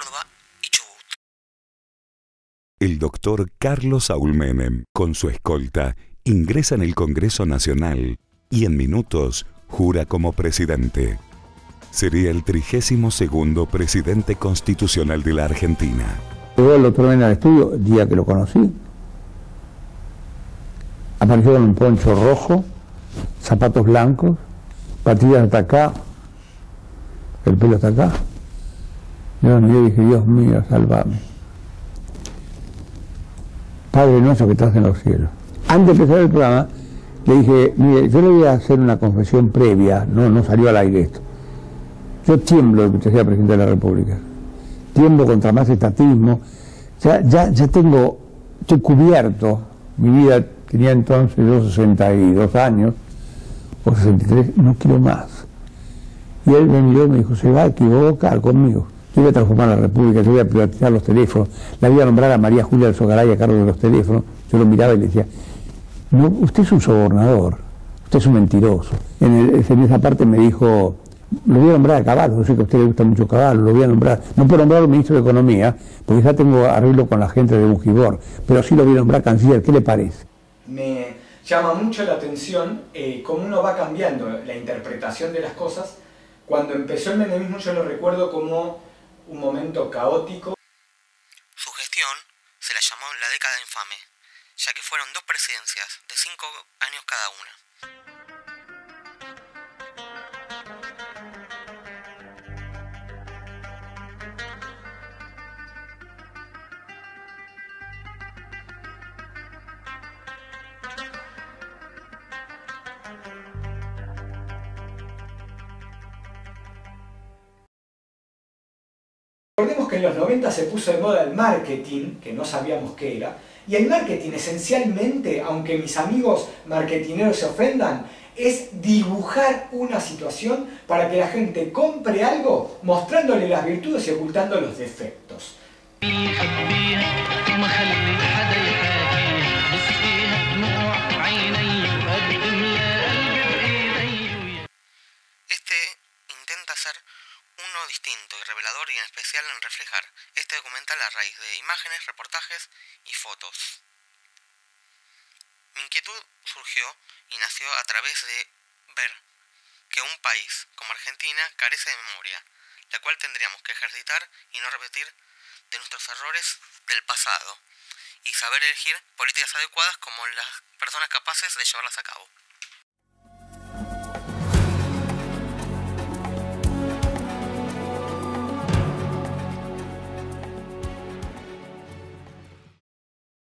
Córdoba y Chubut. El doctor Carlos Saúl Menem, con su escolta, ingresa en el Congreso Nacional y en minutos jura como presidente. Sería el 32º presidente constitucional de la Argentina. Llegó el doctor Menem al estudio el día que lo conocí. Apareció con un poncho rojo, zapatos blancos, patillas hasta acá, el pelo hasta acá. Yo lo miré y dije, Dios mío, salvame. Padre nuestro que estás en los cielos. Antes de empezar el programa, le dije, mire, yo le voy a hacer una confesión previa, no salió al aire esto. Yo tiemblo de que usted sea presidente de la República. Tiemblo contra más estatismo. Estoy cubierto. Mi vida tenía entonces yo 62 años, o 63, no quiero más. Y él me miró y me dijo, se va a equivocar conmigo. Yo voy a transformar la República, yo voy a privatizar los teléfonos, la voy a nombrar a María Julia del Sogaray a cargo de los teléfonos. Yo lo miraba y le decía, no, usted es un sobornador, usted es un mentiroso. En esa parte me dijo, lo voy a nombrar a Caballo, yo sé que a usted le gusta mucho Caballo, lo voy a nombrar, no puedo nombrarlo ministro de Economía, porque ya tengo arreglo con la gente de Bujibor, pero sí lo voy a nombrar canciller, ¿qué le parece? Me llama mucho la atención cómo uno va cambiando la interpretación de las cosas. Cuando empezó el menemismo yo lo recuerdo como un momento caótico. Su gestión se la llamó la década infame, ya que fueron 2 presidencias de 5 años cada una. Recordemos que en los 90 se puso de moda el marketing, que no sabíamos qué era, y el marketing esencialmente, aunque mis amigos marketineros se ofendan, es dibujar una situación para que la gente compre algo mostrándole las virtudes y ocultando los defectos. Este intenta ser uno distinto y revelador, y en especial en reflejar este documental a raíz de imágenes, reportajes y fotos. Mi inquietud surgió y nació a través de ver que un país como Argentina carece de memoria, la cual tendríamos que ejercitar y no repetir de nuestros errores del pasado, y saber elegir políticas adecuadas como las personas capaces de llevarlas a cabo.